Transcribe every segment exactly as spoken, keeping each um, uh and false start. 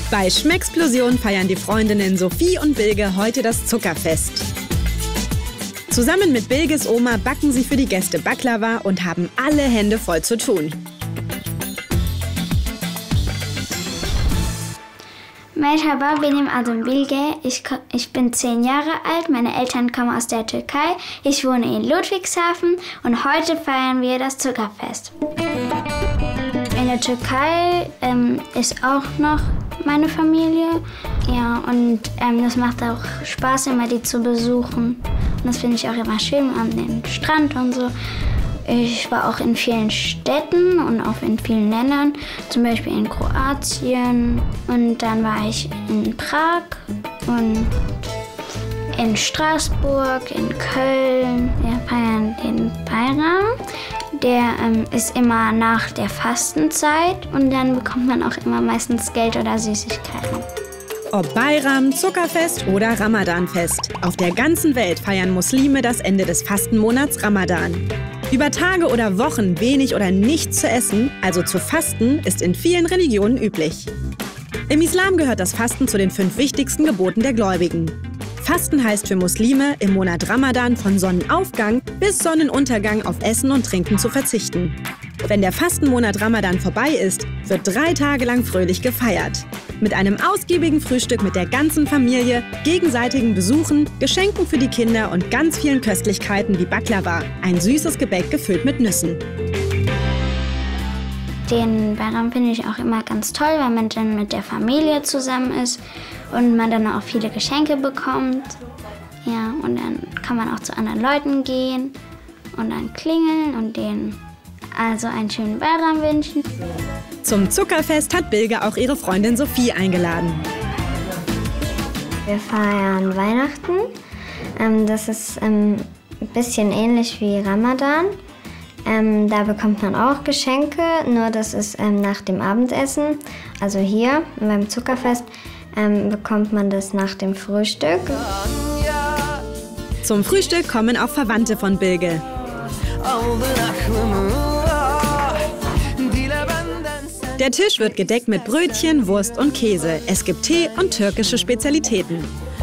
Bei Schmecksplosion feiern die Freundinnen Sophie und Bilge heute das Zuckerfest. Zusammen mit Bilges Oma backen sie für die Gäste Baklava und haben alle Hände voll zu tun. Merhaba, benim adım Bilge. Ich, ich bin zehn Jahre alt, meine Eltern kommen aus der Türkei. Ich wohne in Ludwigshafen und heute feiern wir das Zuckerfest. In der Türkei ähm, ist auch noch meine Familie. Ja, und ähm, das macht auch Spaß, immer die zu besuchen. Und das finde ich auch immer schön an den Strand und so. Ich war auch in vielen Städten und auch in vielen Ländern, zum Beispiel in Kroatien. Und dann war ich in Prag und in Straßburg, in Köln. Wir feiern den Bayram. Der ähm, ist immer nach der Fastenzeit und dann bekommt man auch immer meistens Geld oder Süßigkeiten. Ob Bayram, Zuckerfest oder Ramadanfest. Auf der ganzen Welt feiern Muslime das Ende des Fastenmonats Ramadan. Über Tage oder Wochen wenig oder nichts zu essen, also zu fasten, ist in vielen Religionen üblich. Im Islam gehört das Fasten zu den fünf wichtigsten Geboten der Gläubigen. Fasten heißt für Muslime, im Monat Ramadan von Sonnenaufgang bis Sonnenuntergang auf Essen und Trinken zu verzichten. Wenn der Fastenmonat Ramadan vorbei ist, wird drei Tage lang fröhlich gefeiert. Mit einem ausgiebigen Frühstück mit der ganzen Familie, gegenseitigen Besuchen, Geschenken für die Kinder und ganz vielen Köstlichkeiten wie Baklava, ein süßes Gebäck gefüllt mit Nüssen. Den Bayram finde ich auch immer ganz toll, weil man dann mit der Familie zusammen ist und man dann auch viele Geschenke bekommt. Ja, und dann kann man auch zu anderen Leuten gehen und dann klingeln und denen also einen schönen Bayram wünschen. Zum Zuckerfest hat Bilge auch ihre Freundin Sophie eingeladen. Wir feiern Weihnachten. Ähm, das ist ähm, ein bisschen ähnlich wie Ramadan. Ähm, da bekommt man auch Geschenke, nur das ist ähm, nach dem Abendessen. Also hier beim Zuckerfest ähm, bekommt man das nach dem Frühstück. Zum Frühstück kommen auch Verwandte von Bilge. Der Tisch wird gedeckt mit Brötchen, Wurst und Käse. Es gibt Tee und türkische Spezialitäten.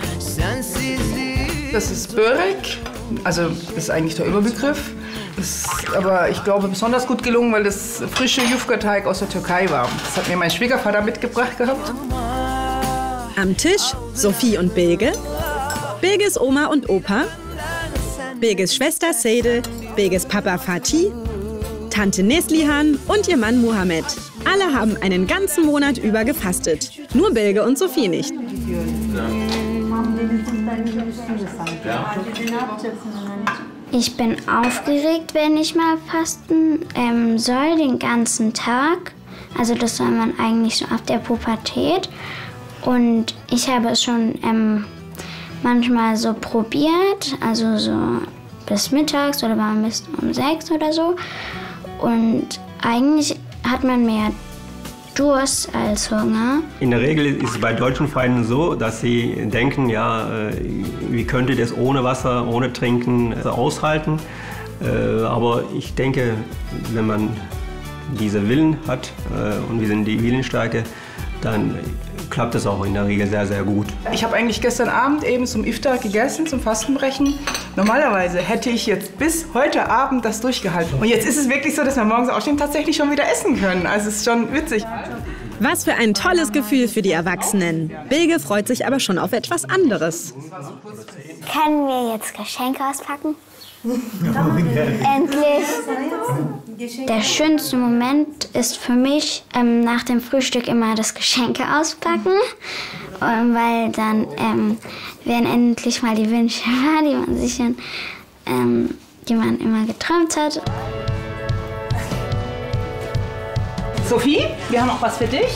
Das ist Börek, also das ist eigentlich der Überbegriff. Das ist aber, ich glaube, besonders gut gelungen, weil das frische Yufka-Teig aus der Türkei war. Das hat mir mein Schwiegervater mitgebracht gehabt. Am Tisch Sophie und Bilge, Bilges Oma und Opa, Bilges Schwester Seydel, Bilges Papa Fatih, Tante Neslihan und ihr Mann Mohammed. Alle haben einen ganzen Monat über gefastet. Nur Bilge und Sophie nicht. Ich bin aufgeregt, wenn ich mal fasten ähm, soll, den ganzen Tag. Also das soll man eigentlich so ab der Pubertät. Und ich habe es schon ähm, manchmal so probiert, also so bis mittags oder mal bis um sechs oder so. Und eigentlich hat man mehr Durst als Hunger. In der Regel ist es bei deutschen Freunden so, dass sie denken, ja, wie könnte das ohne Wasser, ohne Trinken aushalten. Aber ich denke, wenn man diese Willen hat und wir sind die Willensstärke, dann klappt es auch in der Regel sehr, sehr gut. Ich habe eigentlich gestern Abend eben zum Iftar gegessen, zum Fastenbrechen. Normalerweise hätte ich jetzt bis heute Abend das durchgehalten. Und jetzt ist es wirklich so, dass wir morgens aufstehen und tatsächlich schon wieder essen können. Also es ist schon witzig. Was für ein tolles Gefühl für die Erwachsenen. Bilge freut sich aber schon auf etwas anderes. Können wir jetzt Geschenke auspacken? Endlich! Der schönste Moment ist für mich ähm, nach dem Frühstück immer das Geschenke auspacken, ähm, weil dann ähm, werden endlich mal die Wünsche wahr, die man sich, ähm, die man immer geträumt hat. Sophie, wir haben auch was für dich.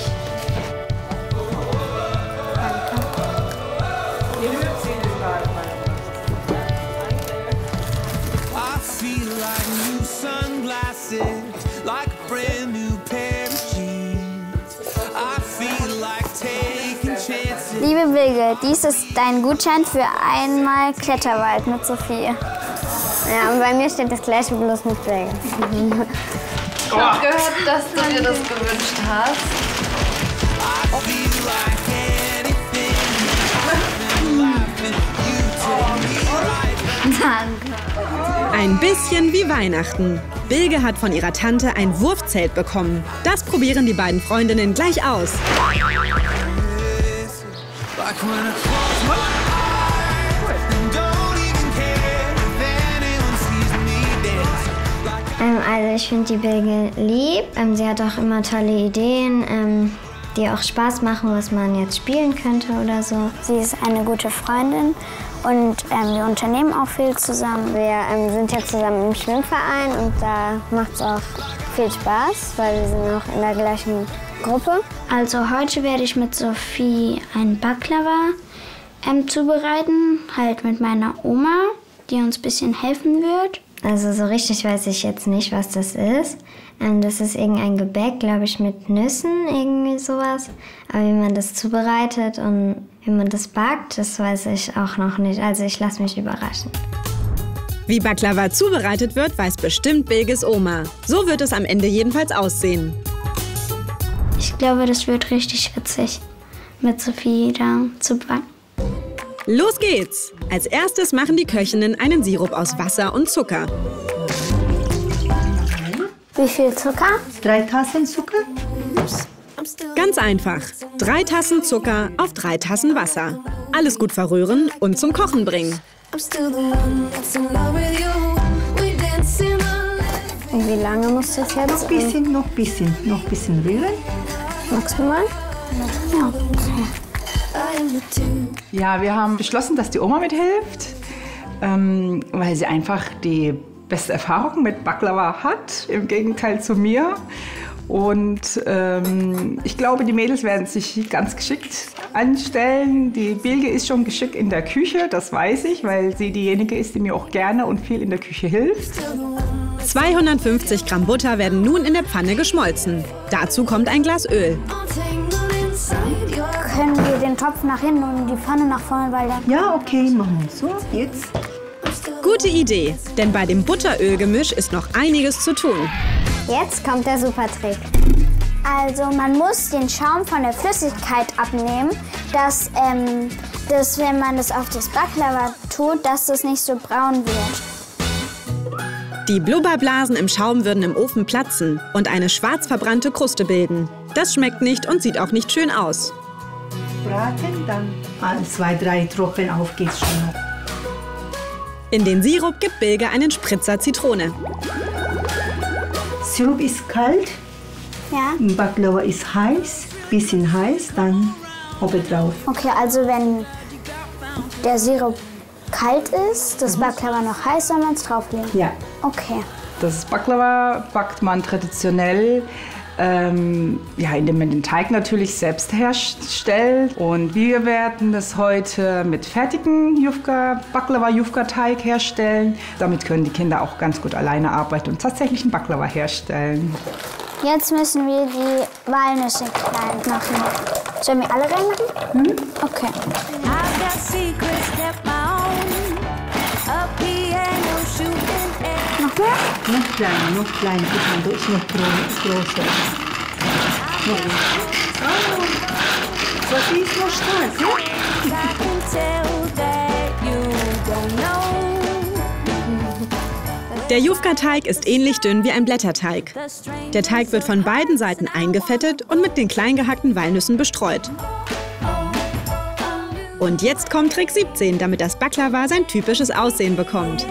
Liebe Bilge, dies ist dein Gutschein für einmal Kletterwald mit Sophie. Ja, und bei mir steht das gleiche, bloß mit Bilge. Ich habe gehört, dass du dir das gewünscht hast. Danke. Ein bisschen wie Weihnachten. Bilge hat von ihrer Tante ein Wurfzelt bekommen. Das probieren die beiden Freundinnen gleich aus. Ähm, also ich finde die Bilge lieb. Ähm, sie hat auch immer tolle Ideen, ähm, die auch Spaß machen, was man jetzt spielen könnte oder so. Sie ist eine gute Freundin und ähm, wir unternehmen auch viel zusammen. Wir ähm, sind jetzt zusammen im Schwimmverein und da macht es auch viel Spaß, weil wir sind auch in der gleichen Gruppe. Also heute werde ich mit Sophie ein Baklava ähm, zubereiten, halt mit meiner Oma, die uns ein bisschen helfen wird. Also so richtig weiß ich jetzt nicht, was das ist. Ähm, das ist irgendein Gebäck, glaube ich, mit Nüssen, irgendwie sowas. Aber wie man das zubereitet und wie man das backt, das weiß ich auch noch nicht. Also ich lasse mich überraschen. Wie Baklava zubereitet wird, weiß bestimmt Bilges Oma. So wird es am Ende jedenfalls aussehen. Ich glaube, das wird richtig witzig, mit Sophie da zu backen. Los geht's! Als erstes machen die Köchinnen einen Sirup aus Wasser und Zucker. Wie viel Zucker? Drei Tassen Zucker. Ganz einfach. Drei Tassen Zucker auf drei Tassen Wasser. Alles gut verrühren und zum Kochen bringen. Und wie lange muss das jetzt? Noch ein bisschen, noch ein bisschen, noch ein bisschen rühren. Maximal? Ja, okay. Ja, wir haben beschlossen, dass die Oma mithilft, ähm, weil sie einfach die beste Erfahrung mit Baklava hat, im Gegenteil zu mir. Und ähm, ich glaube, die Mädels werden sich ganz geschickt anstellen. Die Bilge ist schon geschickt in der Küche, das weiß ich, weil sie diejenige ist, die mir auch gerne und viel in der Küche hilft. zweihundertfünfzig Gramm Butter werden nun in der Pfanne geschmolzen. Dazu kommt ein Glas Öl. Können wir den Topf nach hinten und die Pfanne nach vorne, weil dann... Ja, okay, machen wir so. Jetzt. Gute Idee, denn bei dem Butterölgemisch ist noch einiges zu tun. Jetzt kommt der Supertrick. Also man muss den Schaum von der Flüssigkeit abnehmen, dass, ähm, dass wenn man das auf das Baklava tut, dass das nicht so braun wird. Die Blubberblasen im Schaum würden im Ofen platzen und eine schwarz verbrannte Kruste bilden. Das schmeckt nicht und sieht auch nicht schön aus. Braten, dann ein, zwei, drei Tropfen auf geht's schon noch. In den Sirup gibt Bilge einen Spritzer Zitrone. Sirup ist kalt, Ja? Baklava ist heiß, bisschen heiß, dann oben drauf. Okay, also wenn der Sirup kalt ist, das Baklava noch heiß, soll man es drauflegen? Ja. Okay. Das Baklava backt man traditionell, ähm, ja, indem man den Teig natürlich selbst herstellt. Und wir werden das heute mit fertigen Jufka, Baklava-Jufka-Teig herstellen. Damit können die Kinder auch ganz gut alleine arbeiten und tatsächlich einen Baklava herstellen. Jetzt müssen wir die Walnüsse klein machen. Sollen wir alle reinmachen? Mhm. Okay. Noch mehr? Noch kleiner, noch kleiner. Guck mal, da ist noch gro größer. Noch. Oh, das ist noch stark, ja? Der Jufka-Teig ist ähnlich dünn wie ein Blätterteig. Der Teig wird von beiden Seiten eingefettet und mit den klein gehackten Walnüssen bestreut. Und jetzt kommt Trick siebzehn, damit das Baklava sein typisches Aussehen bekommt.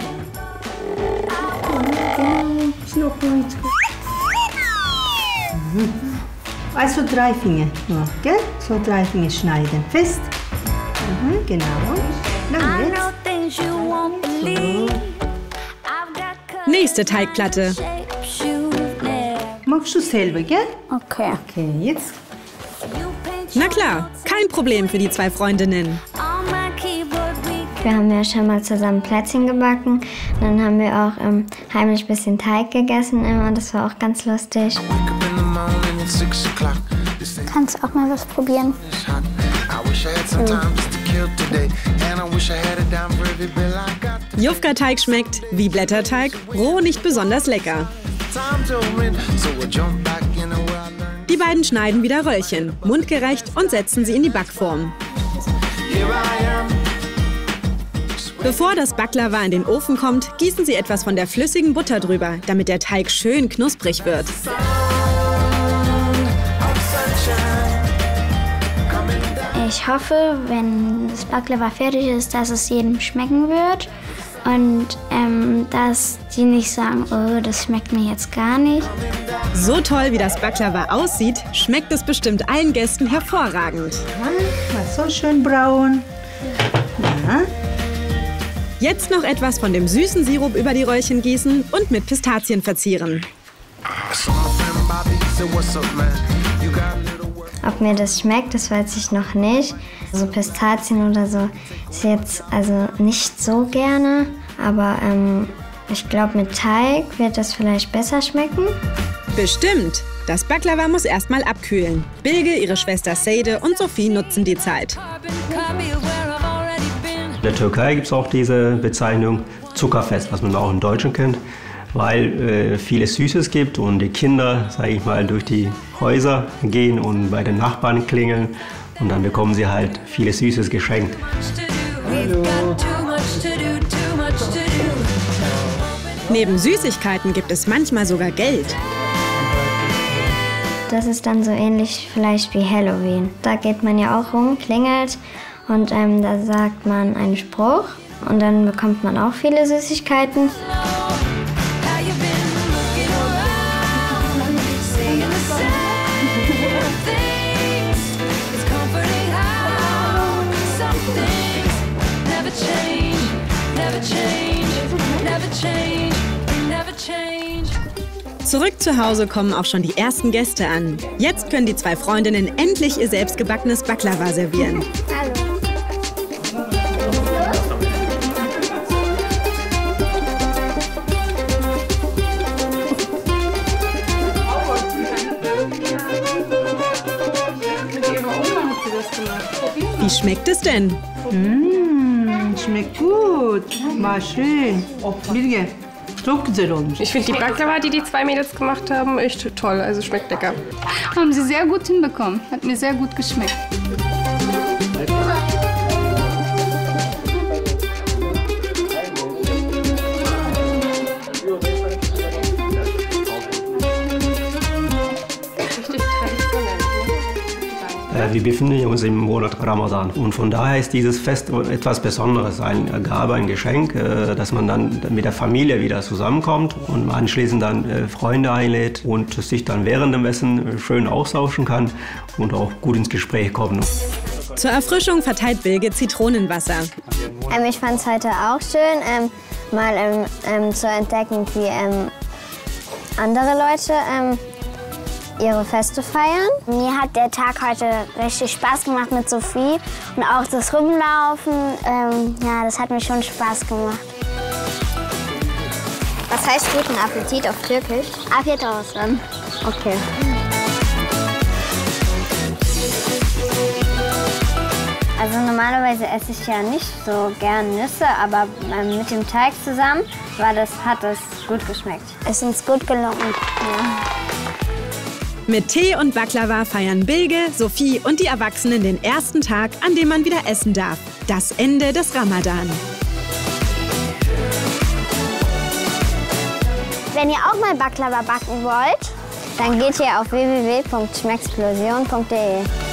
Also drei Finger nur, gell? So drei Finger schneiden. Fest. Mhm, genau. Na, jetzt. So. Nächste Teigplatte. Machst du selber, gell? Okay. Okay, jetzt. Na klar, kein Problem für die zwei Freundinnen. Wir haben ja schon mal zusammen Plätzchen gebacken. Dann haben wir auch ähm, heimlich ein bisschen Teig gegessen immer. Das war auch ganz lustig. Kannst du auch mal was probieren? Jufka-Teig schmeckt, wie Blätterteig, roh nicht besonders lecker. Die beiden schneiden wieder Röllchen, mundgerecht und setzen sie in die Backform. Bevor das Baklava in den Ofen kommt, gießen Sie etwas von der flüssigen Butter drüber, damit der Teig schön knusprig wird. Ich hoffe, wenn das Baklava fertig ist, dass es jedem schmecken wird und ähm, dass die nicht sagen, oh, das schmeckt mir jetzt gar nicht. So toll, wie das Baklava aussieht, schmeckt es bestimmt allen Gästen hervorragend. So schön braun. Ja. Jetzt noch etwas von dem süßen Sirup über die Röllchen gießen und mit Pistazien verzieren. Ob mir das schmeckt, das weiß ich noch nicht. So Pistazien oder so ist jetzt also nicht so gerne. Aber ähm, ich glaube, mit Teig wird das vielleicht besser schmecken. Bestimmt. Das Baklava muss erstmal abkühlen. Bilge, ihre Schwester Seide und Sophie nutzen die Zeit. In der Türkei gibt es auch diese Bezeichnung Zuckerfest, was man auch im Deutschen kennt, weil äh, vieles Süßes gibt und die Kinder, sage ich mal, durch die Häuser gehen und bei den Nachbarn klingeln und dann bekommen sie halt vieles Süßes geschenkt. Hallo. Neben Süßigkeiten gibt es manchmal sogar Geld. Das ist dann so ähnlich vielleicht wie Halloween. Da geht man ja auch rum, klingelt und ähm, da sagt man einen Spruch und dann bekommt man auch viele Süßigkeiten. Zurück zu Hause kommen auch schon die ersten Gäste an. Jetzt können die zwei Freundinnen endlich ihr selbstgebackenes Baklava servieren. Hallo. Wie schmeckt es denn? Mmh, schmeckt gut. War schön. Bilge, çok güzel olmuş. Ich finde die Baklava, die die zwei Mädels gemacht haben, echt toll. Also schmeckt lecker. Haben sie sehr gut hinbekommen. Hat mir sehr gut geschmeckt. Wir befinden uns im Monat Ramadan und von daher ist dieses Fest etwas Besonderes, eine Gabe, ein Geschenk, dass man dann mit der Familie wieder zusammenkommt und anschließend dann Freunde einlädt und sich dann während dem Essen schön austauschen kann und auch gut ins Gespräch kommen. Zur Erfrischung verteilt Bilge Zitronenwasser. Ähm, ich fand es heute auch schön, ähm, mal ähm, ähm, zu entdecken, wie ähm, andere Leute ähm, ihre Feste feiern. Mir hat der Tag heute richtig Spaß gemacht mit Sophie und auch das Rumlaufen. Ähm, ja, das hat mir schon Spaß gemacht. Was heißt guten Appetit auf Türkisch? Afiyet olsun. Okay. Also normalerweise esse ich ja nicht so gern Nüsse, aber ähm, mit dem Teig zusammen war das, hat das gut geschmeckt. Es ist uns gut gelungen. Ja. Mit Tee und Baklava feiern Bilge, Sophie und die Erwachsenen den ersten Tag, an dem man wieder essen darf. Das Ende des Ramadan. Wenn ihr auch mal Baklava backen wollt, Dann geht ihr auf w w w punkt schmecksplosion punkt de.